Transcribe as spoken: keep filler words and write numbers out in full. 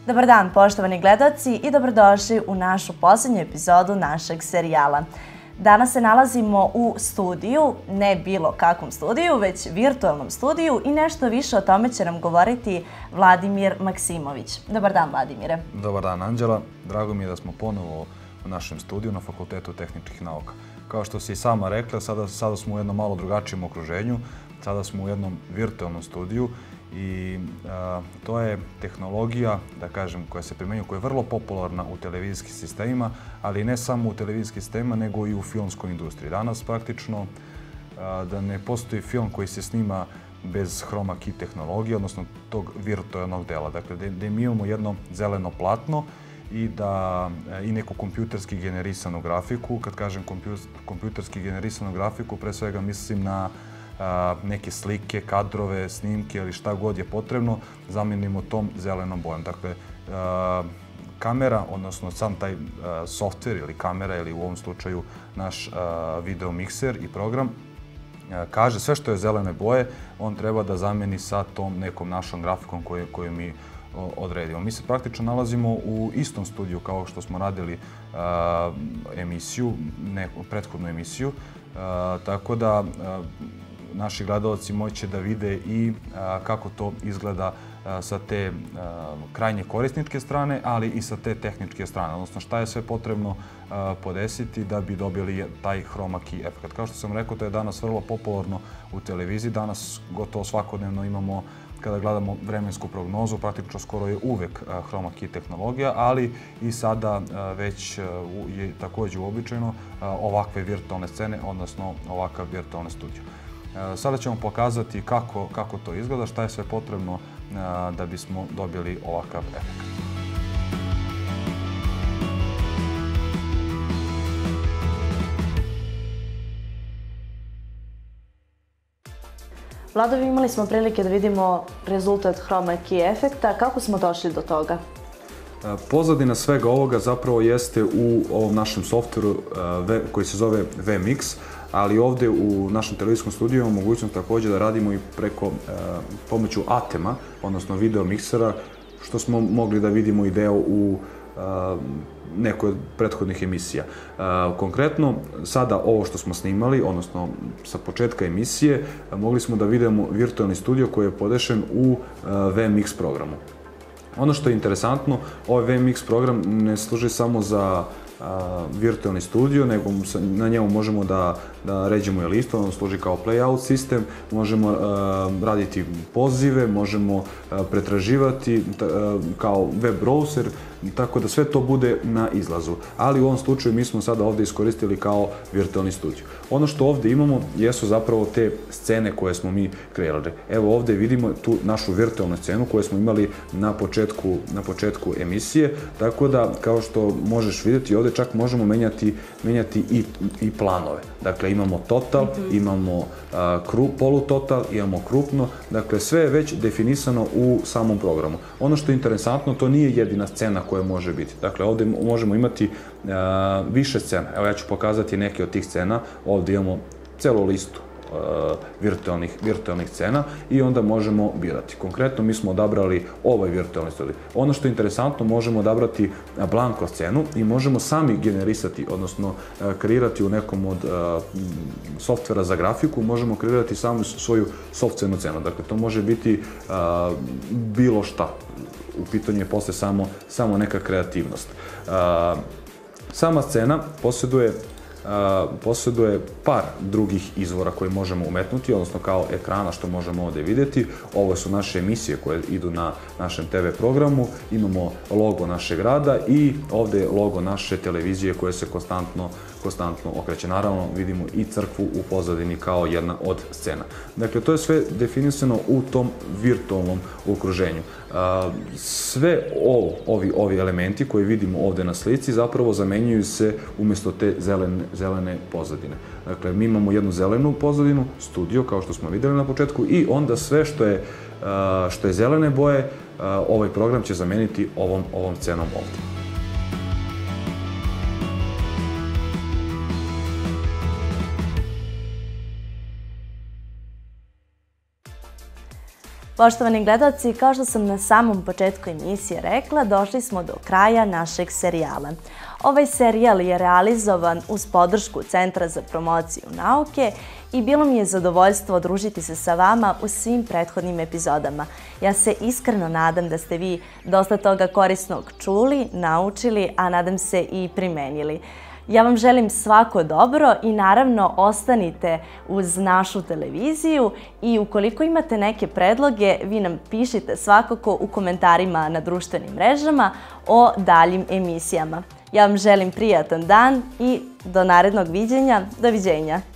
Dobar dan, poštovani gledaoci, i dobrodošli u našu posljednju epizodu našeg serijala. Danas se nalazimo u studiju, ne bilo kakvom studiju, već virtualnom studiju, i nešto više o tome će nam govoriti Vladimir Maksimović. Dobar dan, Vladimire. Dobar dan, Anđela. Drago mi je da smo ponovo u našem studiju na Fakultetu tehničkih nauka. Kao što si i sama rekla, sada, sada smo u jednom malo drugačijem okruženju, sada smo u jednom virtualnom studiju i a, to je tehnologija, da kažem, koja se primenjuje, koja je vrlo popularna u televizijskim sistemima, ali ne samo u televizijskim sistemima, nego i u filmskoj industriji. Danas praktično a, da ne postoji film koji se snima bez chroma key tehnologije, odnosno tog virtualnog dela. Dakle, gde mi imamo jedno zeleno platno i da i neku kompjuterski generisanu grafiku. Kad kažem kompjuterski generisanu grafiku, pre svega mislim na neke slike, kadrove, snimke ili šta god je potrebno, zamenimo tom zelenom bojom. Dakle, kamera, odnosno sam taj softver ili kamera ili u ovom slučaju naš video mikser i program, kaže sve što je zelene boje, on treba da zameni sa tom nekom našom grafikom koju, koju mi odredimo. Mi se praktično nalazimo u istom studiju kao što smo radili uh, emisiju, neku prethodnu emisiju, uh, tako da uh, naši gledalci moće da vide i uh, kako to izgleda uh, sa te uh, krajnje korisničke strane, ali i sa te tehničke strane, odnosno šta je sve potrebno uh, podesiti da bi dobili taj chroma key efekt. Kao što sam rekao, to je danas vrlo popularno u televiziji, danas gotovo svakodnevno imamo, kada gledamo vremensku prognozu, praktično skoro je uvek chroma key tehnologija, ali i sada već je također uobičajeno ovakve virtualne scene, odnosno ovakav virtualni studio. Sada ćemo pokazati kako, kako to izgleda, šta je sve potrebno da bismo dobili ovakav efekt. Vlado, imali smo prilike da vidimo rezultat chroma key efekta. Kako smo došli do toga? Pozadina svega ovoga zapravo jeste u ovom našem softveru koji se zove V M X, ali ovdje u našem televizijskom studiju imamo mogućnost također da radimo i preko pomoću Atema, odnosno video miksera, što smo mogli da vidimo i deo u nekoj od prethodnih emisija. Konkretno, sada ovo što smo snimali, odnosno sa početka emisije, mogli smo da vidimo virtualni studio koji je podešen u V M X programu. Ono što je interesantno, ovaj V M X program ne služi samo za virtualni studio, nego na njemu možemo da, da ređemo i listu, on služi kao playout sistem, možemo uh, raditi pozive, možemo uh, pretraživati uh, kao web browser, tako da sve to bude na izlazu. Ali u ovom slučaju mi smo sada ovdje iskoristili kao virtualni studio. Ono što ovdje imamo jesu zapravo te scene koje smo mi kreirali. Evo ovdje vidimo tu našu virtualnu scenu koju smo imali na početku, na početku emisije, tako da kao što možeš vidjeti ovdje čak možemo menjati, menjati i, i planove. Dakle, imamo total, mm-hmm. imamo uh, kru, polutotal, imamo krupno, dakle sve je već definisano u samom programu. Ono što je interesantno, to nije jedina scena koja može biti. Dakle, ovdje možemo imati uh, više scena. Evo ja ću pokazati neke od tih scena. Ovdje imamo celu listu uh, virtualnih, virtualnih scena i onda možemo birati. Konkretno mi smo odabrali ovaj virtualni studio. Ono što je interesantno, možemo odabrati blanko scenu i možemo sami generisati, odnosno uh, kreirati u nekom od uh, softvera za grafiku, možemo kreirati samu svoju sopstvenu scenu. Dakle, to može biti uh, bilo šta. U pitanju je posle samo, samo neka kreativnost. Uh, sama scena posjeduje, uh, posjeduje par drugih izvora koje možemo umetnuti, odnosno kao ekrana što možemo ovdje vidjeti. Ovo su naše emisije koje idu na našem te ve programu. Imamo logo našeg rada i ovdje je logo naše televizije koje se konstantno konstantno okreće. Naravno, vidimo i crkvu u pozadini kao jedna od scena. Dakle, to je sve definisano u tom virtualnom okruženju. Sve ovo, ovi, ovi elementi koje vidimo ovdje na slici zapravo zamenjuju se umjesto te zelene, zelene pozadine. Dakle, mi imamo jednu zelenu pozadinu, studio, kao što smo vidjeli na početku, i onda sve što je, što je zelene boje, ovaj program će zameniti ovom, ovom scenom ovdje. Poštovani gledalci, kao što sam na samom početku emisije rekla, došli smo do kraja našeg serijala. Ovaj serijal je realizovan uz podršku Centra za promociju nauke i bilo mi je zadovoljstvo družiti se sa vama u svim prethodnim epizodama. Ja se iskreno nadam da ste vi dosta toga korisnog čuli, naučili, a nadam se i primenili. Ja vam želim svako dobro i naravno ostanite uz našu televiziju i ukoliko imate neke predloge, vi nam pišite svakako u komentarima na društvenim mrežama o daljim emisijama. Ja vam želim prijatan dan i do narednog viđenja. Doviđenja!